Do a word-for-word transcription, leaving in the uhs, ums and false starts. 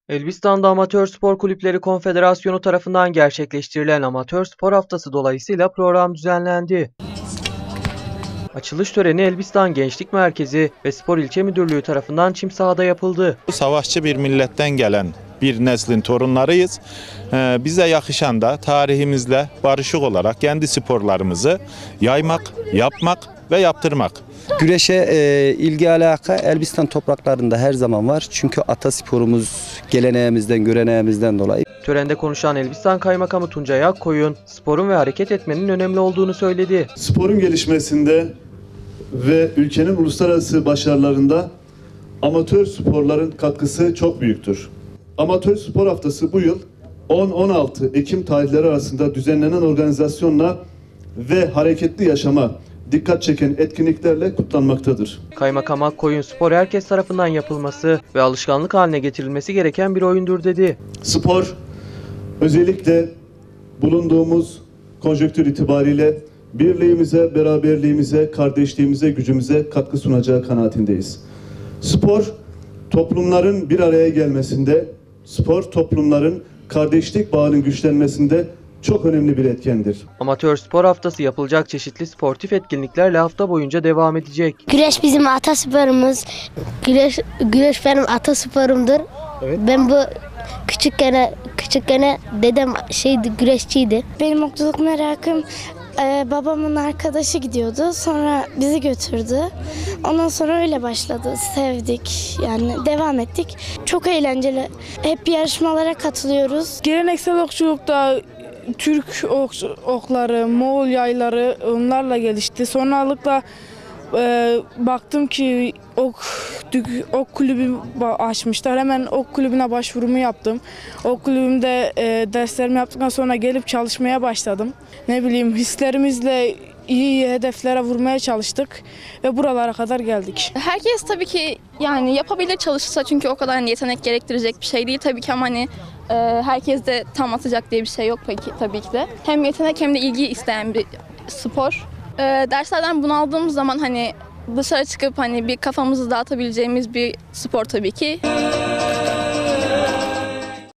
Elbistan'da Amatör Spor Kulüpleri Konfederasyonu tarafından gerçekleştirilen Amatör Spor Haftası dolayısıyla program düzenlendi. Açılış töreni Elbistan Gençlik Merkezi ve Spor İlçe Müdürlüğü tarafından çim sahada yapıldı. Savaşçı bir milletten gelen bir neslin torunlarıyız. Ee, bize yakışan da tarihimizle barışık olarak kendi sporlarımızı yaymak, yapmak ve yaptırmak. Güreşe e, ilgi alaka Elbistan topraklarında her zaman var. Çünkü atasporumuz geleneğimizden, göreneğimizden dolayı. Törende konuşan Elbistan Kaymakamı Tuncay Akkoyun, sporun ve hareket etmenin önemli olduğunu söyledi. Sporun gelişmesinde ve ülkenin uluslararası başarılarında amatör sporların katkısı çok büyüktür. Amatör Spor Haftası bu yıl on on altı Ekim tarihleri arasında düzenlenen organizasyonla ve hareketli yaşama dikkat çeken etkinliklerle kutlanmaktadır. Kaymakam Akkoyun, spor herkes tarafından yapılması ve alışkanlık haline getirilmesi gereken bir oyundur dedi. Spor, özellikle bulunduğumuz konjonktür itibariyle birliğimize, beraberliğimize, kardeşliğimize, gücümüze katkı sunacağı kanaatindeyiz. Spor, toplumların bir araya gelmesinde, spor toplumların kardeşlik bağının güçlenmesinde çok önemli bir etkendir. Amatör Spor Haftası yapılacak çeşitli sportif etkinliklerle hafta boyunca devam edecek. Güreş bizim atasporumuz. Güreş, güreş benim atasporumdur. Evet. Ben bu küçükken küçükken dedem şeydi, güreşçiydi. Benim okçuluk merakım e, babamın arkadaşı gidiyordu. Sonra bizi götürdü. Ondan sonra öyle başladı. Sevdik. Yani devam ettik. Çok eğlenceli. Hep yarışmalara katılıyoruz. Geleneksel okçulukta Türk ok, okları, Moğol yayları onlarla gelişti. Sonralıkla e, baktım ki ok, ok kulübü açmışlar. Hemen ok kulübüne başvurumu yaptım. Ok kulübümde e, derslerimi yaptıktan sonra gelip çalışmaya başladım. Ne bileyim hislerimizle iyi hedeflere vurmaya çalıştık ve buralara kadar geldik. Herkes tabii ki yani yapabilir çalışırsa, çünkü o kadar yetenek gerektirecek bir şey değil tabii ki, ama hani e, herkes de tam atacak diye bir şey yok peki, tabii ki de. Hem yetenek hem de ilgi isteyen bir spor. E, derslerden bunaldığımız zaman hani dışarı çıkıp hani bir kafamızı dağıtabileceğimiz bir spor tabii ki.